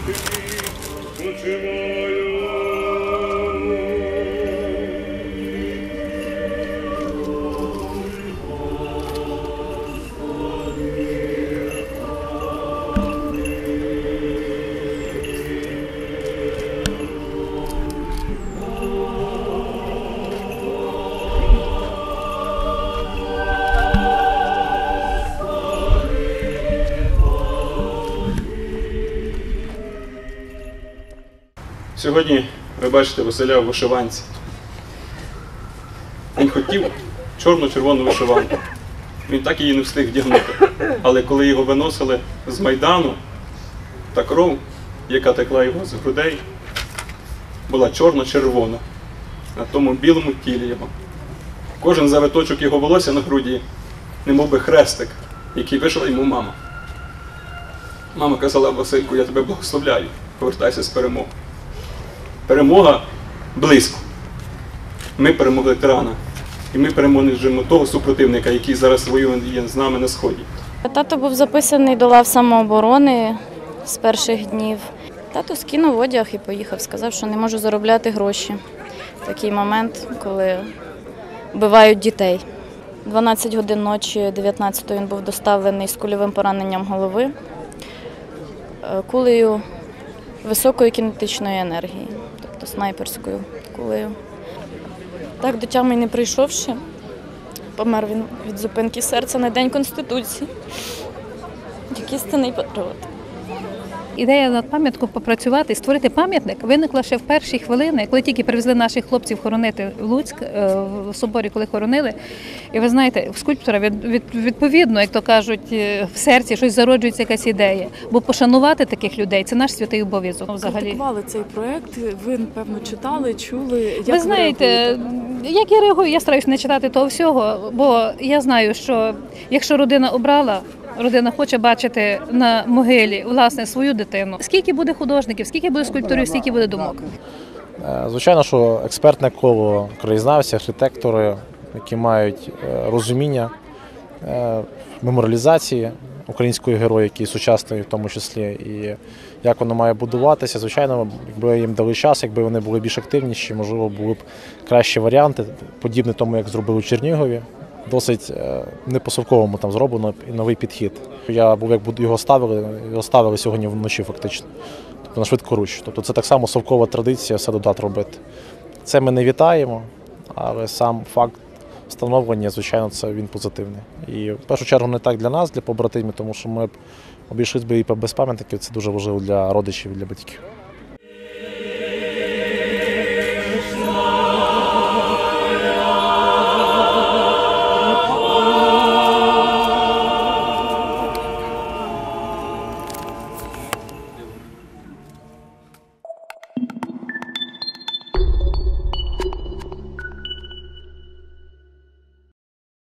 Сьогодні ви бачите Василя у вишиванці. Він хотів чорно-червону вишиванку. Він так її не встиг вдягнути. Але коли його виносили з Майдану, та кров, яка текла його з грудей, була чорно-червона на тому білому тілі його. Кожен завиточок його волосся на груді, немов би хрестик, який вишила йому мама. Мама казала: Васильку, я тебе благословляю, повертайся з перемогою. Перемога близько. Ми перемогли тирана. І ми переможемо того супротивника, який зараз воює з нами на Сході. Тато був записаний до лав самооборони з перших днів. Тато скинув одяг і поїхав. Сказав, що не можу заробляти гроші. Такий момент, коли вбивають дітей. 12 годин ночі 19-го він був доставлений з кульовим пораненням голови, кулею високої кінетичної енергії, тобто снайперською кулею. Так, до тями не прийшовши, помер він від зупинки серця на День Конституції, як істинний патріот. Ідея над пам'яткою попрацювати, створити пам'ятник виникла ще в перші хвилини, коли тільки привезли наших хлопців хоронити в Луцьк, в соборі, коли хоронили. І ви знаєте, в скульптора відповідно, як то кажуть, в серці щось зароджується якась ідея. Бо пошанувати таких людей – це наш святий обов'язок. Критикували цей проєкт, ви, напевно, читали, чули. Як ви знаєте, як я реагую, я стараюся не читати того всього, бо я знаю, що якщо родина обрала, родина хоче бачити на могилі, власне, свою дитину. Скільки буде художників, скільки буде скульпторів, скільки буде думок? Звичайно, що експертне коло, краєзнавці, архітектори, які мають розуміння меморіалізації української героїки, сучасної в тому числі, і як воно має будуватися. Звичайно, якби їм дали час, якби вони були більш активніші, можливо, були б кращі варіанти, подібні тому, як зробили у Чернігові. Досить не по-совковому там зроблено і новий підхід. Я був, як його ставили сьогодні вночі фактично, тобто на швидкоруч. Тобто це так само совкова традиція все додати робити. Це ми не вітаємо, але сам факт встановлення, звичайно, це він позитивний. І в першу чергу не так для нас, для побратимів, тому що ми б обійшлися б і без пам'ятників, це дуже важливо для родичів і для батьків.